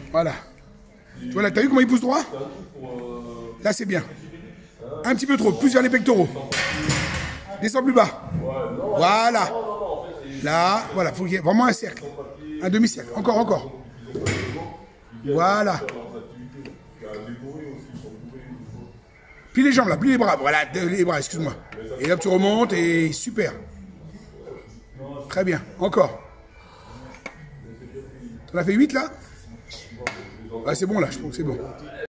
Voilà. Tu vois là, t'as vu comment il pousse droit? Là, c'est bien. Un petit peu trop, plus vers les pectoraux. Descends plus bas. Voilà. Là, voilà, faut qu'il y ait vraiment un cercle. Un demi-cercle. Encore, encore. Voilà. Plie les jambes là, plie les bras. Voilà, les bras, excuse-moi. Et là, tu remontes et super. Très bien. Encore. T'en as fait 8 là? Ouais, c'est bon là, je trouve que c'est bon.